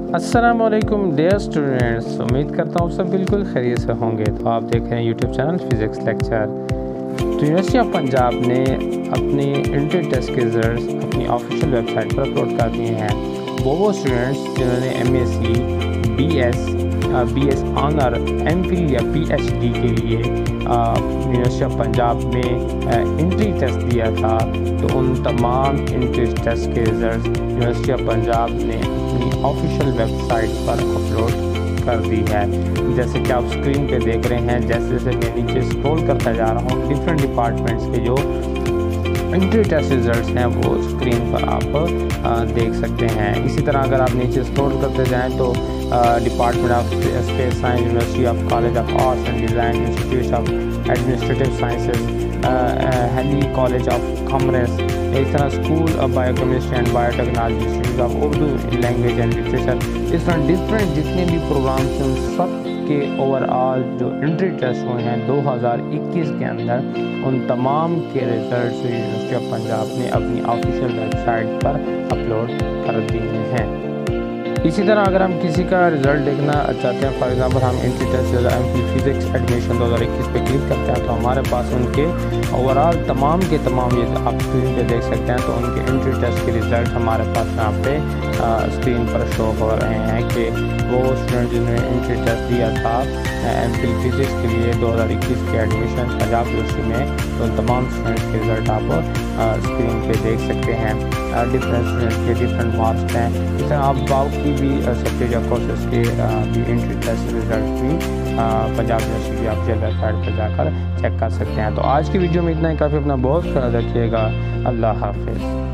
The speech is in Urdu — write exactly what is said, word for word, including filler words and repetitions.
السلام علیکم ڈیئر اسٹوڈنٹس، امید کرتا ہوں سب بالکل خیریت سے ہوں گے۔ تو آپ دیکھ رہے ہیں یوٹیوب چینل فزکس لیکچر۔ تو یونیورسٹی آف پنجاب نے اپنی انٹری ٹیسٹ کے رزلٹس اپنی آفیشیل ویب سائٹ پر اپلوڈ کر دیے ہیں۔ وہ وہ اسٹوڈنٹس جنہوں نے M S C, B S B S honour, M phil یا پی ایچ ڈی کے لیے یونیورسٹی آف پنجاب میں انٹری ٹیسٹ دیا تھا، تو ان تمام انٹری ٹیسٹ کے رزلٹس یونیورسٹی آف پنجاب نے اپنی آفیشیل ویب سائٹ پر اپلوڈ کر دی ہے۔ جیسے کہ آپ اسکرین پہ دیکھ رہے ہیں، جیسے جیسے میں نیچے اسکرول کرتا جا رہا ہوں، ڈفرینٹ ڈپارٹمنٹس کے جو انٹری ٹیسٹ ریزلٹس ہیں وہ اسکرین پر آپ دیکھ سکتے ہیں۔ اسی طرح اگر آپ نیچے اسکرول کرتے جائیں تو department of space science, university of college of arts and design, institute of administrative sciences, Hailey college of commerce, اس طرح school of biochemistry and biotechnology, institute of Urdu language and literature, اس طرح ڈفرینٹ جتنے بھی پروگرامس ہیں ان سب کے اوور آل جو انٹری ٹیسٹ ہوئے ہیں دو ہزار اکیس کے اندر، ان تمام کے ریزلٹس یونیورسٹی آف پنجاب نے اپنی آفیشیل ویب سائٹ پر اپلوڈ کر دیے ہیں۔ اسی طرح اگر ہم کسی کا رزلٹ دیکھنا چاہتے ہیں، فار ایگزامپل ہم entry test M phil physics admission دو ہزار اکیس پہ کلک کرتے ہیں تو ہمارے پاس ان کے اوور آل تمام کے تمام یہ آپ اسکرین پہ دیکھ سکتے ہیں، تو ان کے انٹری ٹیسٹ کے رزلٹ ہمارے پاس یہاں پہ اسکرین پر شو ہو رہے ہیں کہ وہ اسٹوڈنٹ جنہوں نے انٹری ٹیسٹ دیا تھا ایم فل فزکس کے لیے دو ہزار اکیس کے ایڈمیشن پنجاب یونیورسٹی میں، تو ان تمام اسٹوڈنٹس کے رزلٹ آپ اسکرین پہ دیکھ سکتے ہیں۔ ڈفرینٹ اسٹوڈنٹس کے ڈفرینٹ مارکس ہیں۔ اس طرح آپ باقی بھی سبجیکٹ یا کورسز کے بھی انٹری ٹیسٹ رزلٹ بھی پنجاب یونیورسٹی کی آفیشیل ویب سائٹ پر جا کر چیک کر سکتے ہیں۔ تو آج کی ویڈیو میں اتنا ہی کافی، اپنا بہت خیال رکھیے گا۔ اللہ حافظ۔